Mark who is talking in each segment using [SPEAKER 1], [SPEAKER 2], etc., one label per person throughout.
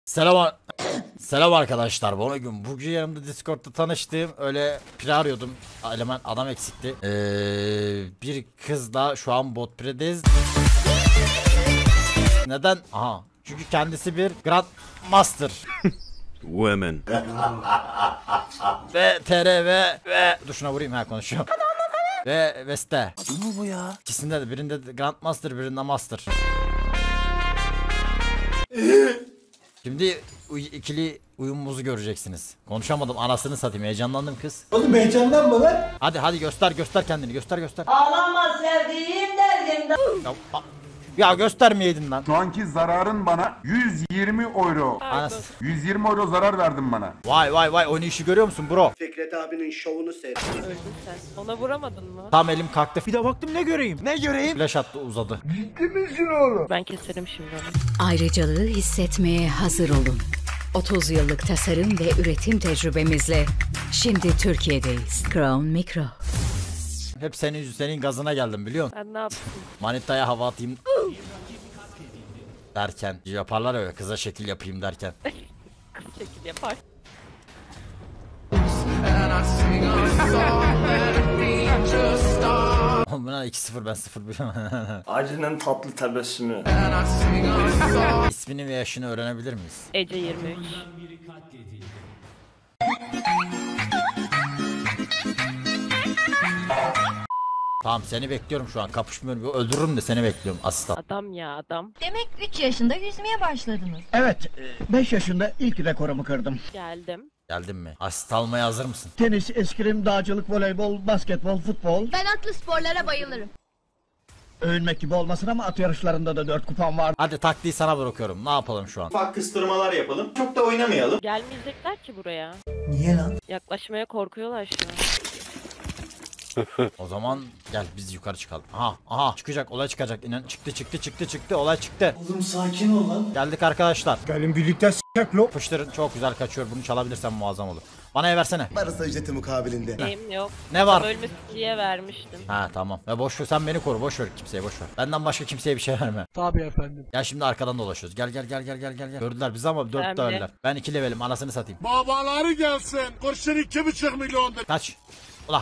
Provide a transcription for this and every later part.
[SPEAKER 1] Selam arkadaşlar. Bugün yanımda Discord'da tanıştığım öyle pire arıyordum. Adam eksikti. Bir kızla şu an bot piredeyiz. Neden? Aha. Çünkü kendisi bir Grandmaster.
[SPEAKER 2] Women.
[SPEAKER 1] Ve TR ve duşuna vurayım ha konuşuyor. Ve Veste. Adı mı bu ya? İkisinde de birinde Grandmaster birinde Master. Şimdi ikili uyumumuzu göreceksiniz. Konuşamadım anasını satayım heyecanlandım kız.
[SPEAKER 3] Oğlum heyecanlanma lan.
[SPEAKER 1] Hadi göster kendini göster.
[SPEAKER 4] Ağlama sevdiğim derdim.
[SPEAKER 1] Ya göstermeyeydin lan.
[SPEAKER 5] Şu anki zararın bana 120 euro.
[SPEAKER 1] Anası.
[SPEAKER 5] 120 euro zarar verdin bana.
[SPEAKER 1] Vay oynayışı görüyor musun bro?
[SPEAKER 3] Fikret abinin şovunu seyret.
[SPEAKER 6] Öldün sen. Ona vuramadın mı?
[SPEAKER 1] Tam elim kalktı.
[SPEAKER 2] Bir de baktım ne göreyim?
[SPEAKER 1] Flash attı uzadı.
[SPEAKER 6] Ben keserim şimdi onu.
[SPEAKER 7] Ayrıcalığı hissetmeye hazır olun. 30 yıllık tasarım ve üretim tecrübemizle şimdi Türkiye'deyiz. Crown Micro.
[SPEAKER 1] Hep senin gazına geldim biliyor musun?
[SPEAKER 6] Ben ne yaptım?
[SPEAKER 1] Manitaya hava atayım derken yaparlar öyle kıza şekil yapayım derken.
[SPEAKER 6] Kız şekil yapar.
[SPEAKER 1] Buna 2-0 ben 0 biliyorum.
[SPEAKER 3] Acının tatlı tebessümü.
[SPEAKER 1] İsmini ve yaşını öğrenebilir miyiz?
[SPEAKER 6] Ece 23.
[SPEAKER 1] Tamam seni bekliyorum şu an kapışmıyorum öldürürüm de seni bekliyorum aslan.
[SPEAKER 6] Adam ya adam.
[SPEAKER 8] Demek 3 yaşında yüzmeye başladınız.
[SPEAKER 9] Evet, 5 yaşında ilk rekorumu kırdım.
[SPEAKER 6] Geldim.
[SPEAKER 1] Geldin mi? Asist almaya hazır mısın?
[SPEAKER 9] Tenis, eskrim, dağcılık, voleybol, basketbol, futbol.
[SPEAKER 8] Ben atlı sporlara bayılırım.
[SPEAKER 9] Övünmek gibi olmasın ama at yarışlarında da 4 kupam var.
[SPEAKER 1] Hadi taktiği sana bırakıyorum ne yapalım şu an?
[SPEAKER 3] Ufak kıstırmalar yapalım. Çok da oynamayalım.
[SPEAKER 6] Gelmeyecekler ki buraya.
[SPEAKER 3] Niye lan?
[SPEAKER 6] Yaklaşmaya korkuyorlar şu an.
[SPEAKER 1] O zaman gel biz yukarı çıkalım. Aha çıkacak olay çıkacak. İnan çıktı olay çıktı.
[SPEAKER 3] Oğlum sakin ol lan.
[SPEAKER 1] Geldik arkadaşlar.
[SPEAKER 2] Gelin birlikte s**k lo.
[SPEAKER 1] Yapıştırın çok güzel kaçıyor bunu çalabilirsem muazzam olur. Bana versene.
[SPEAKER 3] Varsa ücreti mukabilinde.
[SPEAKER 6] Neyim yok.
[SPEAKER 1] Ne var?
[SPEAKER 6] Ölmesi diye vermiştim.
[SPEAKER 1] Ha tamam. Ve boş ver sen beni koru boş ver kimseye boş ver. Benden başka kimseye bir şey verme.
[SPEAKER 9] Tabii efendim.
[SPEAKER 1] Gel şimdi arkadan dolaşıyoruz. Gel. Gördüler bizi ama 4
[SPEAKER 6] Ben
[SPEAKER 1] de
[SPEAKER 6] de.
[SPEAKER 1] öldüler. Ben 2 levelim anasını satayım.
[SPEAKER 2] Babaları gelsin. Kurşun 2,5 milyondur.
[SPEAKER 1] Kaç. Ula.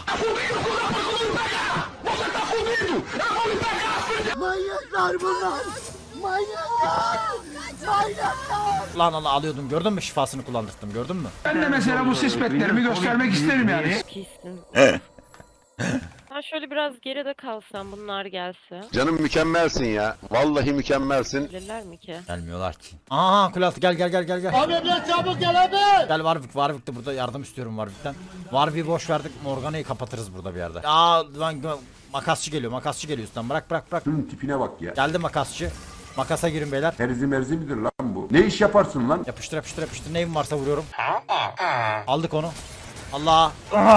[SPEAKER 9] Manyaklar bunlar! Manyaklar!
[SPEAKER 1] Lan alıyordum gördün mü şifasını kullandırdım gördün mü?
[SPEAKER 9] Ben de mesela bu sispetlerimi göstermek isterim yani.
[SPEAKER 6] Pissin. Ben şöyle biraz geride kalsam bunlar gelse.
[SPEAKER 10] Canım mükemmelsin ya. Vallahi mükemmelsin.
[SPEAKER 6] Gelirler mi ki?
[SPEAKER 1] Gelmiyorlar ki. Aha kule altı gel.
[SPEAKER 9] Abi biraz çabuk gel abi!
[SPEAKER 1] Gel Warwick de burada yardım istiyorum Warwick'ten. Warwick'i boş verdik Morgana'yı kapatırız burada bir yerde. Aa lan makasçı geliyor üstten bırak.
[SPEAKER 5] Şunun tipine bak ya.
[SPEAKER 1] Geldi makasçı. Makasa girin beyler.
[SPEAKER 5] Terzi merzi midir lan bu? Ne iş yaparsın lan?
[SPEAKER 1] Yapıştır neyim varsa vuruyorum. Aldık onu. Allah.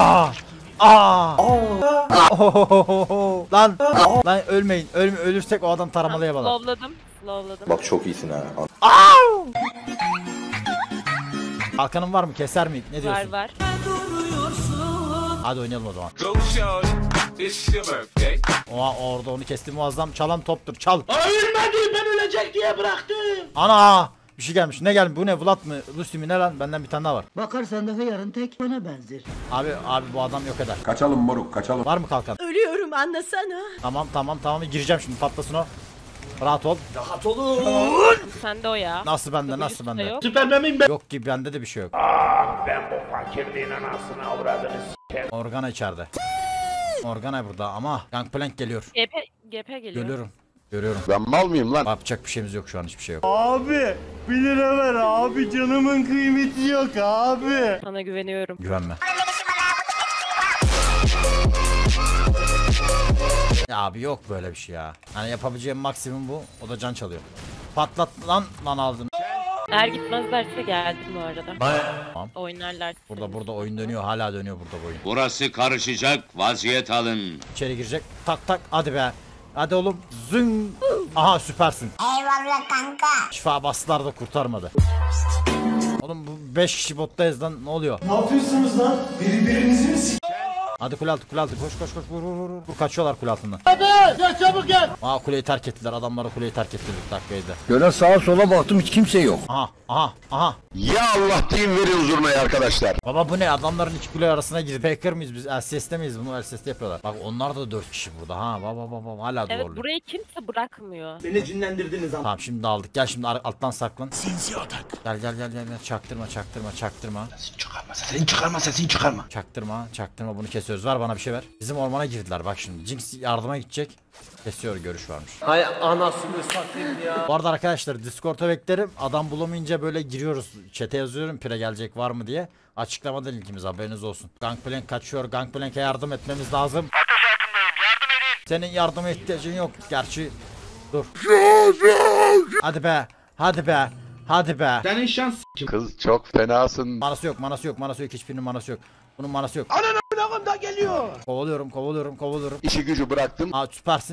[SPEAKER 1] Lan ölmeyin. Ölürsek o adam taramalıya bağlar.
[SPEAKER 6] Slowladım.
[SPEAKER 3] Bak çok iyisin ha.
[SPEAKER 1] Kalkanın var mı? Keser mi? Ne diyorsun?
[SPEAKER 6] Var.
[SPEAKER 1] Hadi oynayalım o zaman. Orada onu kesti muazzam. Çalan toptur. Çal.
[SPEAKER 9] Ölmedi ben ölecek diye bıraktım.
[SPEAKER 1] Ana! Bir şey gelmiş. Ne gelmiş? Bu ne? Vlad mı? Lucy mi? Ne lan? Benden bir tane daha var.
[SPEAKER 9] Bakarsan da yarın tek bana benzer.
[SPEAKER 1] Abi bu adam yok eder.
[SPEAKER 5] Kaçalım moruk kaçalım.
[SPEAKER 1] Var mı kalkan?
[SPEAKER 8] Ölüyorum anlasana.
[SPEAKER 1] Tamam. Gireceğim şimdi patlasın o. Rahat ol.
[SPEAKER 6] Sende o ya.
[SPEAKER 1] Nasıl bende?
[SPEAKER 6] Yok.
[SPEAKER 9] Süpermen miyim ben?
[SPEAKER 1] Yok ki bende de bir şey yok.
[SPEAKER 9] Ben bu fakirliğin anasını avradını
[SPEAKER 1] Organa içeride. Organa burada ama Gangplank geliyor.
[SPEAKER 6] GP geliyor.
[SPEAKER 1] Görüyorum.
[SPEAKER 10] Ben mal mıyım lan?
[SPEAKER 1] Yapacak bir şeyimiz yok şu an hiçbir şey yok.
[SPEAKER 2] Abi 1 lira ver abi, canımın kıymeti yok abi.
[SPEAKER 6] Sana güveniyorum.
[SPEAKER 1] Güvenme. Ya abi yok böyle bir şey ya. Hani yapabileceğim maksimum bu. O da can çalıyor. Patlat lan aldın.
[SPEAKER 6] Eğer gitmezlerse geldim bu arada.
[SPEAKER 1] Tamam.
[SPEAKER 6] Oynarlar.
[SPEAKER 1] Burada oyun dönüyor. Hala dönüyor burada bu oyun.
[SPEAKER 10] Burası karışacak, vaziyet alın.
[SPEAKER 1] İçeri girecek. Tak hadi be. Hadi oğlum. Zın. Aha süpersin.
[SPEAKER 4] Eyvallah kanka.
[SPEAKER 1] Şifa bastılar da kurtarmadı. Oğlum bu 5 kişi bottayız lan ne oluyor?
[SPEAKER 3] Ne yapıyorsunuz lan? Birbirinizi mi
[SPEAKER 1] Hadi kule altı koş vur. Vur kaçıyorlar kule altından.
[SPEAKER 9] Gel çabuk gel.
[SPEAKER 1] Kuleyi terk ettiler, adamları kuleyi terk ettiler dakikaydı.
[SPEAKER 9] Şöyle sağa sola baktım hiç kimse yok.
[SPEAKER 1] Aha.
[SPEAKER 10] Ya Allah diyeyim verin zurnayı arkadaşlar.
[SPEAKER 1] Baba bu ne, adamların iki kule arasına girdi. Faker miyiz biz? LCS'de miyiz? Bunu LCS'de yapıyorlar. Bak onlar da 4 kişi burada ha. Baba hala
[SPEAKER 6] Evet
[SPEAKER 1] doğru.
[SPEAKER 6] burayı kimse bırakmıyor.
[SPEAKER 3] Beni cinlendirdiniz ama.
[SPEAKER 1] Tamam şimdi aldık. Gel şimdi alttan saklan. Gel. Çaktırma.
[SPEAKER 9] Sesini çıkarma.
[SPEAKER 1] Çaktırma bunu kesiyoruz. Ver bana bir şey ver. Bizim ormana girdiler bak şimdi. Jinx yardıma gidecek. Kesiyor, görüş varmış.
[SPEAKER 2] Hay anasını satayım ya.
[SPEAKER 1] Bu arada arkadaşlar Discord'a beklerim. Adam bulamayınca böyle giriyoruz. Chat'e yazıyorum pire gelecek var mı diye. Açıklamada linkimiz, haberiniz olsun. Gangplank kaçıyor. Gangplank'e yardım etmemiz lazım. Ateş altındayım. Yardım edin. Senin yardıma ihtiyacın yok. Gerçi dur. Hadi be.
[SPEAKER 2] Senin şans.
[SPEAKER 10] Kız çok fenasın.
[SPEAKER 1] Manası yok. Hiçbirinin manası yok. Bunun manası yok.
[SPEAKER 9] Ananı da geliyor.
[SPEAKER 1] Kovalıyorum.
[SPEAKER 10] İşi gücü bıraktım.
[SPEAKER 1] Süpersin.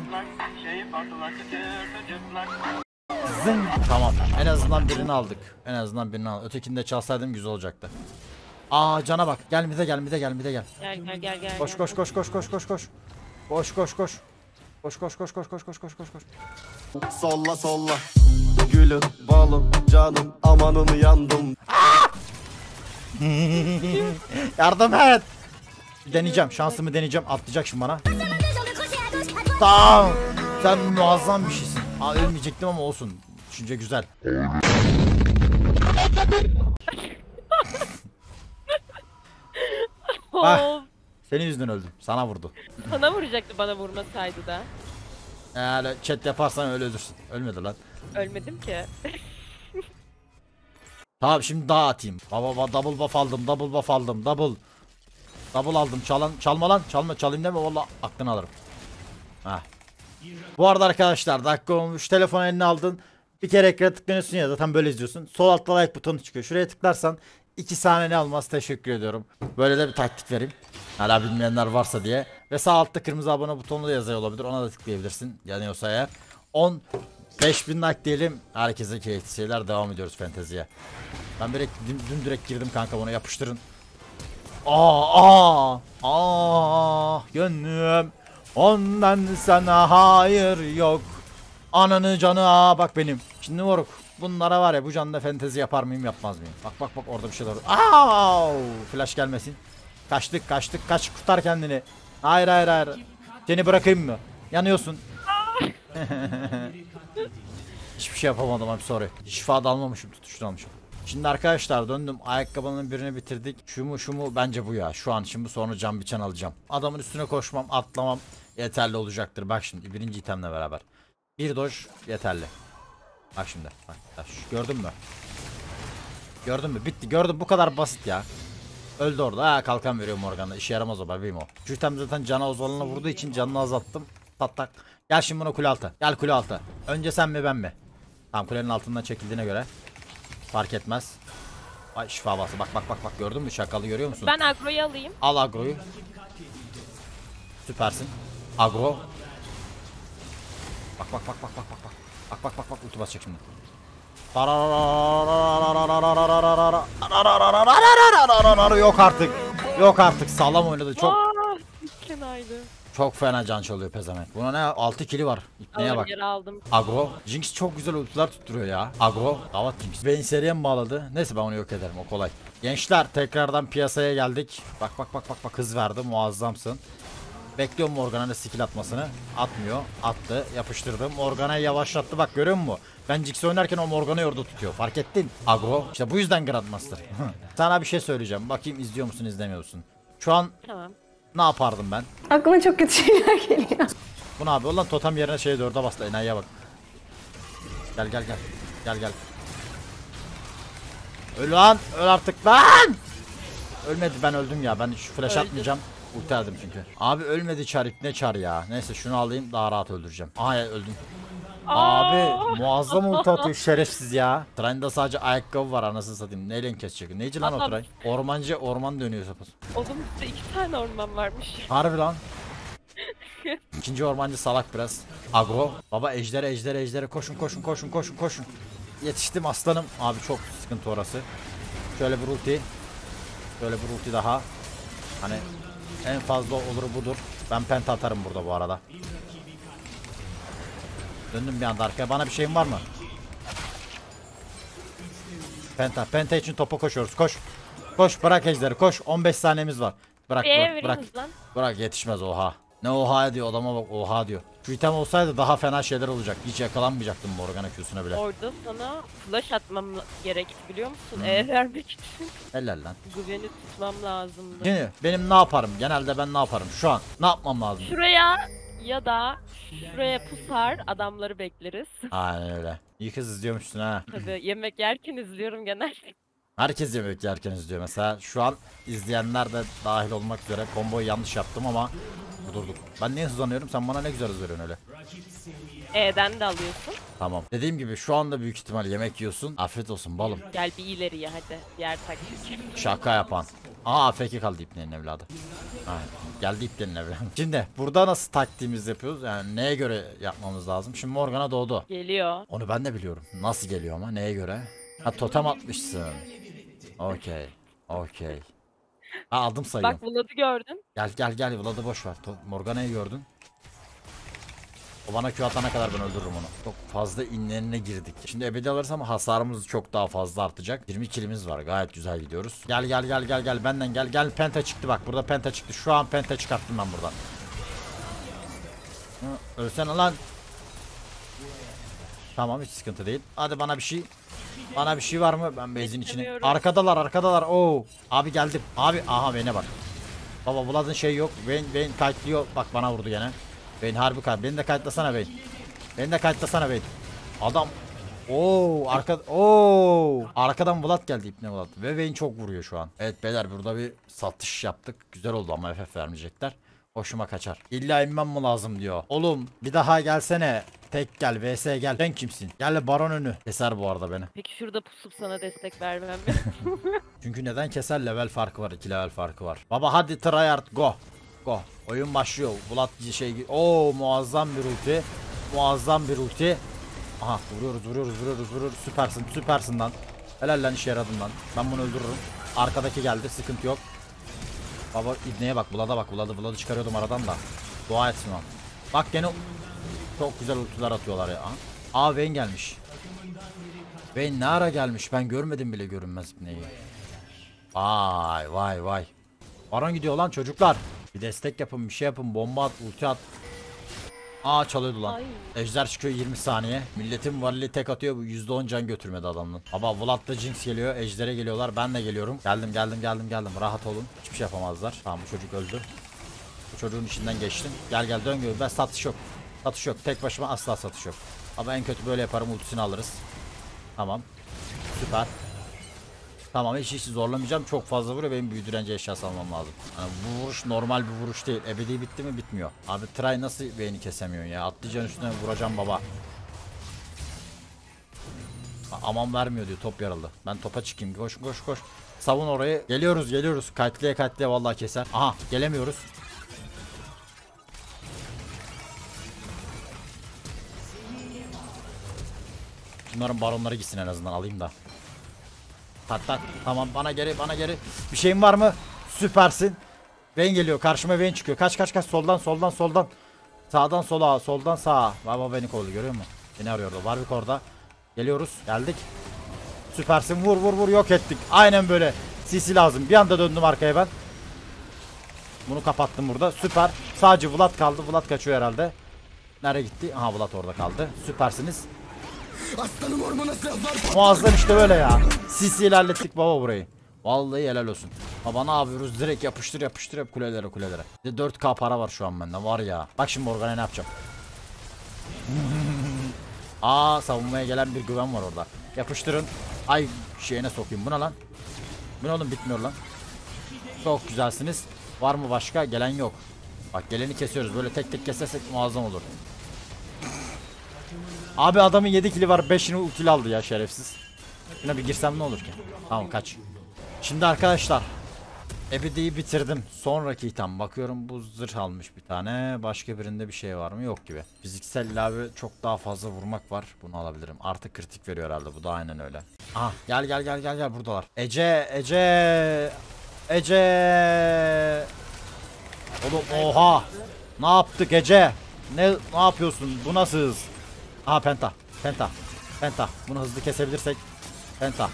[SPEAKER 1] Zın. Tamam. En azından birini aldık. Ötekini de çalsaydım güzel olacaktı. Cana bak. Gel bir de gel.
[SPEAKER 6] Gel.
[SPEAKER 1] Koş.
[SPEAKER 3] Solla. Gülüm, balım, canım, amanını yandım.
[SPEAKER 1] Yardım et. Şansımı deneyeceğim. Atlayacak şimdi bana. Tamam. Sen muazzam bir şeysin. Ölmeyecektim ama olsun. Düşünce güzel. Bak. Senin yüzünden öldüm. Sana vurdu.
[SPEAKER 6] Sana vuracaktı bana vurmasaydı da.
[SPEAKER 1] Eğer chat yaparsan öyle ölürsün. Ölmedi lan.
[SPEAKER 6] Ölmedim ki.
[SPEAKER 1] Tamam şimdi daha atayım. Baba double buff aldım. Double aldım. Çalma lan. Çalayım deme valla aklını alırım. Heh. Bu arada arkadaşlar dakika olmuş. Telefonu eline aldın. Bir kere ekrana tıklanıyorsun ya zaten böyle izliyorsun. Sol altta like butonu çıkıyor. Şuraya tıklarsan 2 saniye almaz, teşekkür ediyorum. Böyle de bir taktik vereyim. Hala bilmeyenler varsa diye. Ve sağ altta kırmızı abone butonu da yazıyor olabilir. Ona da tıklayabilirsin. Yanıyorsa eğer. 5000 like diyelim. Herkese keyifli şeyler, devam ediyoruz fanteziye. Ben direkt girdim kanka, buna yapıştırın. Gönlüm ondan sana hayır yok. Ananı canı bak benim. Şimdi moruk. Bunlara var ya, bu canlı fantezi yapar mıyım yapmaz mıyım? Bak orada bir şeyler. Flash gelmesin. Kaç, kurtar kendini. Hayır. Seni bırakayım mı? Yanıyorsun. Hiçbir şey yapamadım abi, sorry. Şifa da almamışım, tutuşunu almışım. Şimdi arkadaşlar döndüm, ayakkabının birini bitirdik. Şu mu bence bu ya. Şu an şimdi sonra cam biçen alacağım. Adamın üstüne koşmam, atlamam yeterli olacaktır. Bak şimdi birinci itemle beraber. Bir dodge yeterli. Bak şimdi. Bak, gördün mü? Bitti. Gördüm, bu kadar basit ya. Öldü orada. Kalkan veriyor Morgan'da. İşe yaramaz o bebeğim o. Şu item zaten cana uzalına vurduğu için canını azalttım. Tak. Gel şimdi buna kule altı. Gel kule altı. Önce sen mi ben mi? Tamam, kulenin altından çekildiğine göre fark etmez. Ay şifa bası. Bak gördün mü şakalı, görüyor musun?
[SPEAKER 6] Ben agroyu alayım.
[SPEAKER 1] Al agroyu. Süpersin. Agro. Bak. Bak ulti basacak şimdi. Yok artık. Sağlam oynadı. Çok fena can çalıyor pezemek. Buna ne? 6 kili var. Neye bak.
[SPEAKER 6] Aldım.
[SPEAKER 1] Agro. Jinx çok güzel ultiler tutturuyor ya. Agro. Davat Jinx. Beni seriye mi bağladı? Neyse ben onu yok ederim. O kolay. Gençler tekrardan piyasaya geldik. Bak. Hız verdi. Muazzamsın. Bekliyorum Morgana'nın skill atmasını. Atmıyor. Attı. Yapıştırdım. Morgana'yı yavaşlattı. Bak görüyor musun? Ben Jinx oynarken o Morgana'yı orada tutuyor. Fark ettin? Agro. İşte bu yüzden Grandmaster. Sana bir şey söyleyeceğim. Bakayım izliyor musun, izlemiyor musun? Şu an
[SPEAKER 6] Tamam.
[SPEAKER 1] ne yapardım ben?
[SPEAKER 8] Aklıma çok kötü şeyler geliyor.
[SPEAKER 1] Bu ne yapıyor lan? Totem yerine 4'e bastı. Enayiye bak. Gel. Öl lan. Öl artık lan. Ölmedi, ben öldüm ya. Ben şu flash atmayacağım. Ulti çünkü. Abi ölmedi çar, ne çar ya. Neyse şunu alayım, daha rahat öldüreceğim. Ya öldüm. Abi muazzam ulti atıyor şerefsiz ya. Tray'ında sadece ayakkabı var, anasını satayım. Neyle kesecek? Neyci lan o Tray? Orman dönüyor sapası.
[SPEAKER 6] Oğlum üstte 2 tane orman varmış.
[SPEAKER 1] Harbi lan. İkinci ormancı salak biraz. Agro. Baba ejdere koşun. Yetiştim aslanım. Abi çok sıkıntı orası. Şöyle bir ulti daha. Hani En fazla olur budur. Ben penta atarım burada bu arada. Döndüm bir anda arkaya. Bana bir şeyin var mı? Penta için topa koşuyoruz. Koş. Koş, bırak ejderi koş. 15 saniyemiz var. Bırak bırak. Bırak yetişmez oha. Ne oha diyor adama bak, oha diyor. Şu item olsaydı daha fena şeyler olacak. Hiç yakalanmayacaktım Morgana Q'suna bile.
[SPEAKER 6] Orada sana flash atmam gerekti biliyor musun? Vermek için.
[SPEAKER 1] Helal lan.
[SPEAKER 6] Güveni tutmam lazımdı.
[SPEAKER 1] Şimdi benim ne yaparım? Genelde ben ne yaparım? Şu an ne yapmam lazım?
[SPEAKER 6] Şuraya ya da şuraya pusar, adamları bekleriz.
[SPEAKER 1] Aynen öyle. İyi kız izliyormuşsun ha.
[SPEAKER 6] Tabii yemek yerken izliyorum genelde.
[SPEAKER 1] Herkes yemek yerken izliyor mesela. Şu an izleyenler de dahil olmak üzere komboyu yanlış yaptım ama durduk. Ben niye hızlanıyorum? Sen bana ne güzel hız veriyorsun öyle.
[SPEAKER 6] E'den de alıyorsun.
[SPEAKER 1] Tamam. Dediğim gibi şu anda büyük ihtimal yemek yiyorsun. Afiyet olsun balım.
[SPEAKER 6] Gel bir ileriye hadi. Diğer taktik.
[SPEAKER 1] Şaka yapan. Aa AFK kaldı ipnenin evladı. Aynen. Geldi ipnenin evladı. Şimdi burada nasıl taktiğimizi yapıyoruz? Yani neye göre yapmamız lazım? Şimdi Morgana doğdu.
[SPEAKER 6] Geliyor.
[SPEAKER 1] Onu ben de biliyorum. Nasıl geliyor ama neye göre? Ha totem atmışsın. Okey. Okey. Ha aldım sayıyorum.
[SPEAKER 6] Bak Vlad'ı gördün.
[SPEAKER 1] Gel Vlad'ı boş ver. Morgana'yı gördün. O bana Q atana kadar ben öldürürüm onu. Çok fazla inlerine girdik. Şimdi ebedi alırsam hasarımız çok daha fazla artacak. 20 kilimiz var. Gayet güzel gidiyoruz. Gel benden gel. Penta çıktı bak. Burada penta çıktı. Şu an penta çıkarttım ben buradan. Ölsene lan. Tamam hiç sıkıntı değil. Hadi bana bir şey. Bana bir şey var mı? Ben base'in içine. Arkadalar. Oo. Abi geldim. Abi aha Vayne'e bak. Baba Vlad'ın şey yok. Vayne kayıtlıyor. Bak bana vurdu gene. Vayne harbi kayıt. Beni de kayıtlasana Vayne. Adam. Oo arkadan Vlad geldi ipne Vlad. Ve Vayne çok vuruyor şu an. Evet beyler burada bir satış yaptık. Güzel oldu ama FF vermeyecekler. Hoşuma kaçar. İlla inmem mi lazım diyor. Oğlum bir daha gelsene. Tek gel vs gel. Sen kimsin? Gel baron önü. Keser bu arada beni.
[SPEAKER 6] Peki şurada pusup sana destek vermem mi?
[SPEAKER 1] Çünkü neden keser? Level farkı var. 2 level farkı var. Baba hadi tryhard go. Go. Oyun başlıyor. Vlad şey. Oo muazzam bir ulti. Aha vuruyoruz. Süpersin lan. Helal lan işe yaradın lan. Ben bunu öldürürüm. Arkadaki geldi. Sıkıntı yok. Baba ibneye bak. Vlad'ı çıkarıyordum aradan da. Dua etsin o. Bak gene çok güzel ultiler atıyorlar ya. Aa Vayne gelmiş. Vayne ne ara gelmiş? Ben görmedim bile görünmez ibneyi. Vay. Baron gidiyor lan çocuklar. Bir destek yapın, bir şey yapın. Bomba at, ulti at. Aa çalıyordu lan.
[SPEAKER 6] Ay.
[SPEAKER 1] Ejder çıkıyor 20 saniye. Milletin varili tek atıyor. Bu %10 can götürmedi adamın. Ama Vlad'da Jinx geliyor. Ejder'e geliyorlar. Ben de geliyorum. Geldim. Rahat olun. Hiçbir şey yapamazlar. Tamam bu çocuk öldü. Bu çocuğun içinden geçtim. Gel dön gör. Ben satış yok. Tek başıma asla satış yok. Ama en kötü böyle yaparım. Ultisini alırız. Tamam. Süper. Tamam hiç zorlamayacağım. Çok fazla vuruyor. Benim büyü direnci eşyası almam lazım. Yani bu vuruş normal bir vuruş değil. Ebedi bitti mi bitmiyor. Abi try nasıl beyni kesemiyorsun ya. Atlayacaksın üstüne vuracağım baba. Aman vermiyor diyor. Top yarıldı. Ben topa çıkayım. Koş. Savun orayı. Geliyoruz. Kayıtlıya vallahi keser. Aha gelemiyoruz. Bunların baronları gitsin en azından alayım da. Tak tamam bana geri bir şeyin var mı? Süpersin. Vayne geliyor karşıma Vayne çıkıyor. Kaç soldan. Sağdan sola soldan sağa. Baba beni kovalıyor görüyor musun? Beni arıyordu. Warwick orada. Geldik. Süpersin vur yok ettik. Aynen böyle. CC lazım. Bir anda döndüm arkaya ben. Bunu kapattım burada. Süper. Sadece Vlad kaldı. Vlad kaçıyor herhalde. Nereye gitti? Aha Vlad orada kaldı. Süpersiniz.
[SPEAKER 3] Aslanım ormana silahlar.
[SPEAKER 1] Muazzam işte böyle ya. CC ile hallettik baba burayı. Vallahi helal olsun. Baba ne yapıyoruz? Direkt yapıştır hep kulelere. Bir de 4K para var şu an bende var ya. Bak şimdi Morgan'a ne yapacağım. Aa savunmaya gelen bir güven var orada. Yapıştırın. Ay şeyine sokayım. Bu ne lan? Bu ne oğlum bitmiyor lan. Çok güzelsiniz. Var mı başka? Gelen yok. Bak geleni kesiyoruz. Böyle tek kesersek muazzam olur. Abi adamın 7 kili var 5'ini ultili aldı ya şerefsiz. Şuna bir girsem ne olur ki? Tamam kaç. Şimdi arkadaşlar Ebedi'yi bitirdim. Sonraki item bakıyorum bu zırh almış bir tane. Başka birinde bir şey var mı? Yok gibi. Fiziksel ilave çok daha fazla vurmak var. Bunu alabilirim. Artık kritik veriyor herhalde. Bu da aynen öyle. Aha gel buradalar. Ece. Oğlum oha. Ne yaptı gece? Ne yapıyorsun? Bu nasıl hız? Aha penta. Penta. Penta. Bunu hızlı kesebilirsek. Penta.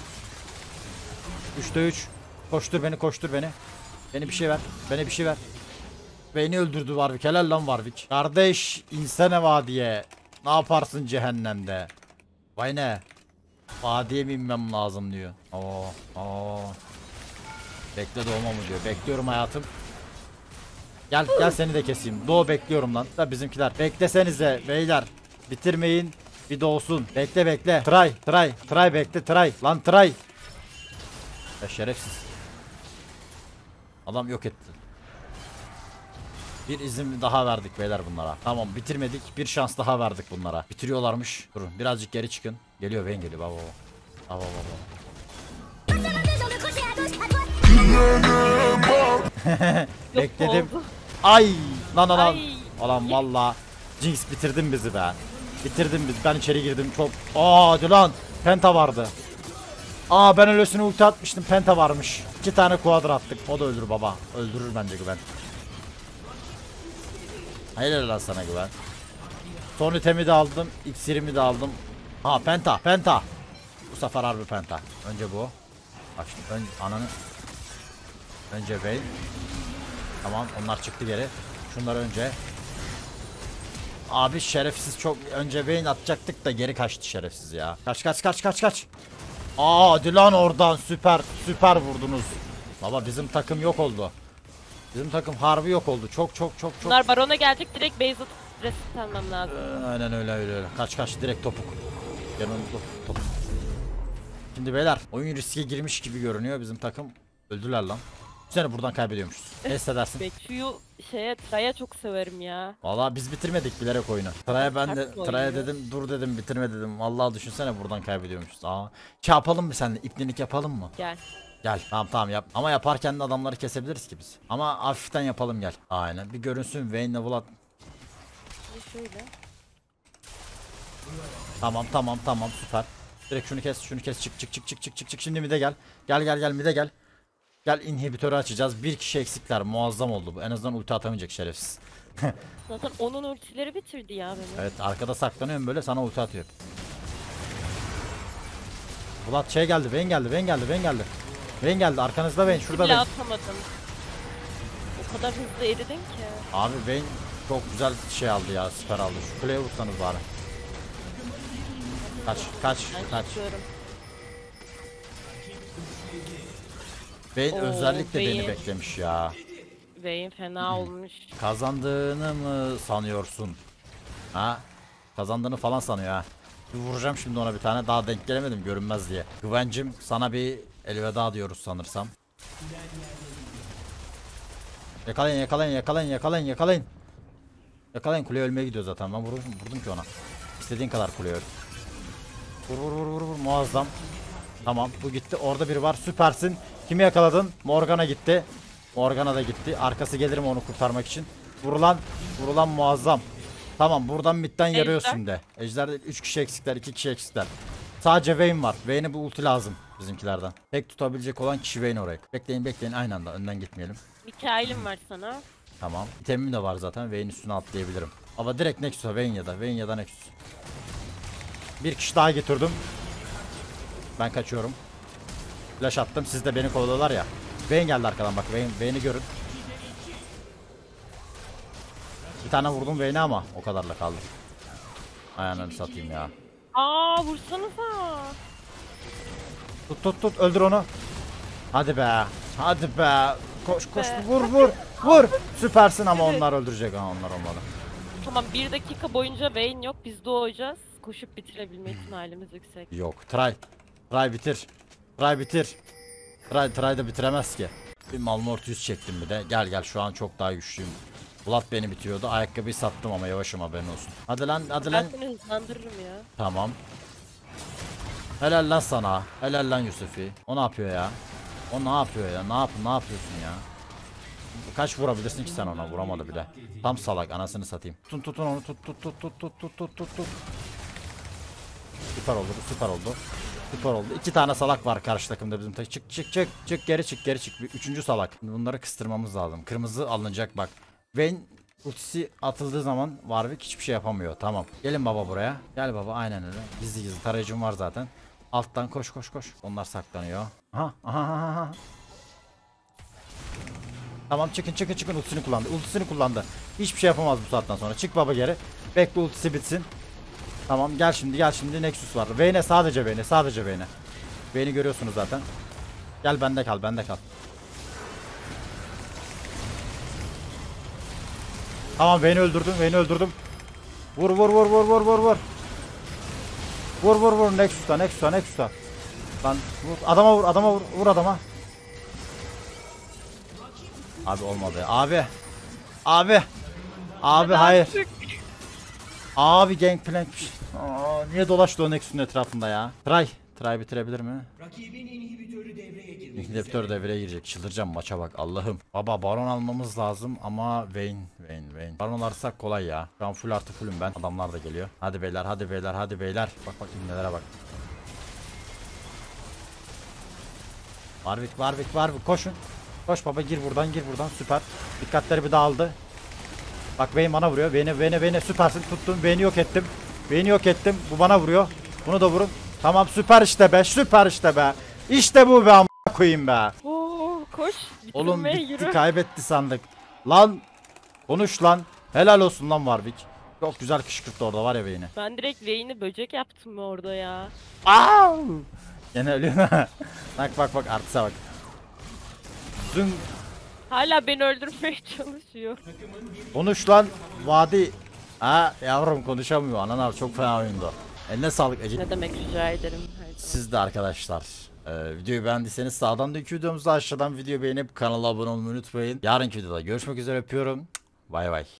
[SPEAKER 1] 3'te 3. Koştur beni, koştur beni. Beni bir şey ver. Beni bir şey ver. Beni öldürdü Warwick. Helal lan Warwick. Kardeş insene vadiye. Ne yaparsın cehennemde? Vay ne? Vadiye mi inmem lazım diyor. Oo. Bekle doğma mı diyor. Bekliyorum hayatım. Gel seni de keseyim. Doğu bekliyorum lan. Da bizimkiler. Beklesenize beyler. Bitirmeyin. Bir doğsun. Bekle. Try bekle try. Lan try. Ya şerefsiz. Adam yok etti. Bir izin daha verdik beyler bunlara. Tamam bitirmedik. Bir şans daha verdik bunlara. Bitiriyorlarmış. Durun birazcık geri çıkın. Geliyor Vayne geliyor. Baba. Bekledim. Ay lan.
[SPEAKER 6] Ay.
[SPEAKER 1] Alan valla. Jinx bitirdin bizi be. Bitirdin bizi. Ben içeri girdim çok. Hadi lan. Penta vardı. Ben öylesine ulti atmıştım. Penta varmış. 2 tane quadra attık. O da öldürür baba. Öldürür bence Güven. Helal lan sana Güven. Son itemi de aldım. İksirimi de aldım. Penta. Bu sefer harbi penta. Önce bu. Bak şimdi ananı. Önce Vayne. Tamam onlar çıktı geri. Şunlar önce. Abi şerefsiz çok. Önce Vayne atacaktık da geri kaçtı şerefsiz ya. Kaç. Hadi lan oradan süper vurdunuz. Baba bizim takım yok oldu. Bizim takım harbi yok oldu. Çok.
[SPEAKER 6] Bunlar barona gelecek, direkt base atıp reset almam lazım.
[SPEAKER 1] Aynen öyle. Kaç direkt topuk. Yanımda topuk. Şimdi beyler oyun riske girmiş gibi görünüyor bizim takım. Öldüler lan. Bu sene buradan kaybediyormuşuz. Ne hissedersin?
[SPEAKER 6] Bekçuyu Traya çok severim ya.
[SPEAKER 1] Vallahi biz bitirmedik bilerek oyunu. Traya ben de
[SPEAKER 6] Haklı
[SPEAKER 1] Traya
[SPEAKER 6] oynuyor.
[SPEAKER 1] dedim dur dedim bitirme dedim. Vallahi düşünsene buradan kaybediyormuşuz. Yapalım mı seninle? İpnelik yapalım mı?
[SPEAKER 6] Gel.
[SPEAKER 1] Gel. Tamam yap. Ama yaparken de adamları kesebiliriz ki biz. Ama hafiften yapalım gel. Aynen. Bir görünsün Vayne'le Vlad.
[SPEAKER 6] Şöyle.
[SPEAKER 1] Tamam süper. Direkt şunu kes çık. Şimdi mide gel. Gel mide gel. Gel inhibitörü açacağız. Bir kişi eksikler. Muazzam oldu bu. En azından ulti atamayacak şerefsiz.
[SPEAKER 6] Zaten onun ultileri bitirdi ya beni.
[SPEAKER 1] Evet arkada saklanıyorum böyle sana ulti atıyor. Vlad geldi. Vayne geldi. Arkanızda Vayne. Şurada
[SPEAKER 6] Bile
[SPEAKER 1] Vayne.
[SPEAKER 6] atamadım. O kadar hızlı eridin ki.
[SPEAKER 1] Abi Vayne çok güzel şey aldı ya. Süper aldı. Şu kuleye vursanız bari. Kaç.
[SPEAKER 6] Ben çıkıyorum.
[SPEAKER 1] Vayne özellikle beni
[SPEAKER 6] Vayne.
[SPEAKER 1] beklemiş ya.
[SPEAKER 6] Vayne fena olmuş.
[SPEAKER 1] Kazandığını mı sanıyorsun? Ha? Kazandığını falan sanıyor ha. Bir vuracağım şimdi ona bir tane. Daha denk gelemedim görünmez diye. Güvencim sana bir elveda diyoruz sanırsam. Yakalayın. Yakalayın kuleye ölmeye gidiyor zaten. Ben vurdum ki ona. İstediğin kadar kuleye öl. Vur muazzam. Tamam bu gitti. Orada biri var. Süpersin. Kimi yakaladın? Morgana gitti. Morgana da gitti. Arkası gelirim onu kurtarmak için. Vurulan muazzam. Tamam buradan midden yarıyoruz şimdi. Ejder 3 kişi eksikler, 2 kişi eksikler. Sadece Vayne var. Vayne'e bu ulti lazım bizimkilerden. Tek tutabilecek olan kişi Vayne oraya. Bekleyin aynı anda önden gitmeyelim.
[SPEAKER 6] Mikael'im var sana.
[SPEAKER 1] Tamam. İtemim de var zaten. Vayne üstüne atlayabilirim. Ama direkt Nexus'a Vayne ya da Nexus. Bir kişi daha getirdim. Ben kaçıyorum. Flash attım. Siz de beni kovalıyorlar ya. Vayne geldi arkadan bak. Vayne'i görün. Bir tane vurdum Vayne'e ama o kadarla kaldı. Ayağını satayım ya.
[SPEAKER 6] Vursanıza.
[SPEAKER 1] Tut öldür onu. Hadi be. Koş vur. Süpersin ama onlar öldürecek ha onlar olmalı.
[SPEAKER 6] Tamam 1 dakika boyunca Vayne yok, biz doğacağız. Koşup bitirebilme ihtimalimiz yüksek.
[SPEAKER 1] Yok try bitir. Try da bitiremez ki. Bir Malmortius çektim bir de. Gel şu an çok daha güçlüyüm. Vlad beni bitiriyordu. Ayakkabıyı sattım ama yavaşım haberin olsun. Hadi lan.
[SPEAKER 6] Ben seni hızlandırırım ya.
[SPEAKER 1] Tamam. Helal lan sana. Helal lan Yusufi. O ne yapıyor ya? Ne yapıyorsun ya? Kaç vurabilirsin ki sen ona? Vuramadı bile. Tam salak anasını satayım. Tutun onu tut. Süper oldu. Süper oldu. 2 tane salak var karşı takımda bizim. Çık çık çık çık geri çık geri çık. 3. salak. Bunları kıstırmamız lazım. Kırmızı alınacak bak. Vayne ultisi atıldığı zaman Warwick hiçbir şey yapamıyor. Tamam. Gelin baba buraya. Gel baba aynen öyle. Gizli gizli tarayıcım var zaten. Alttan koş koş koş. Onlar saklanıyor. Aha aha aha. Tamam çıkın çıkın çıkın, ultisini kullandı. Ultisini kullandı. Hiçbir şey yapamaz bu saatten sonra. Çık baba geri. Bekle ultisi bitsin. Tamam gel şimdi gel şimdi, Nexus var. Vayne sadece Vayne sadece Vayne. Vayne'i görüyorsunuz zaten. Gel bende kal bende kal. Tamam Vayne'i öldürdüm Vayne'i öldürdüm. Vur vur vur vur vur vur vur. Vur vur vur Nexus'ta Nexus'ta Nexus'ta. Lan vur adama vur adama vur vur adama. Abi olmadı abi. Abi. Abi hayır. Abi Gangplank. Niye dolaştı o Nexus'un etrafında ya? Try bitirebilir mi? İnhibitör devreye girecek. Çıldıracağım, maça bak Allah'ım. Baba baron almamız lazım ama Vayne. Baron alırsak kolay ya. Şu an full artı fullüm ben. Adamlar da geliyor. Hadi beyler hadi beyler hadi beyler. Bak bak imlelere bak. Warwick koşun. Koş baba, gir buradan süper. Dikkatleri bir dağıldı. Bak Vayne bana vuruyor. Vayne süpersin, tuttum. Vayne'i yok ettim. Bu bana vuruyor. Bunu da vurun. Tamam süper işte be. İşte bu be am*** koyayım be.
[SPEAKER 6] Oo, koş.
[SPEAKER 1] Oğlum
[SPEAKER 6] Bitirmeye
[SPEAKER 1] bitti,
[SPEAKER 6] yürü.
[SPEAKER 1] kaybetti sandık. Lan konuş lan. Helal olsun lan Warwick. Çok güzel kışkırttı orada var ya Vayne'i.
[SPEAKER 6] Ben direkt Vayne'i böcek yaptım orada ya.
[SPEAKER 1] Gene ölüyor. bak artısa bak. Zın.
[SPEAKER 6] Hala beni öldürmeye çalışıyor.
[SPEAKER 1] Konuş lan vadi. Ha yavrum konuşamıyor. Ananar çok fena oyunda. Eline sağlık Ece.
[SPEAKER 6] Ne demek, rica ederim. Her zaman.
[SPEAKER 1] Siz de arkadaşlar. Videoyu beğendiyseniz sağdan da iki videomuzda aşağıdan video beğenip kanala abone olmayı unutmayın. Yarınki videoda görüşmek üzere, öpüyorum. Bay bay.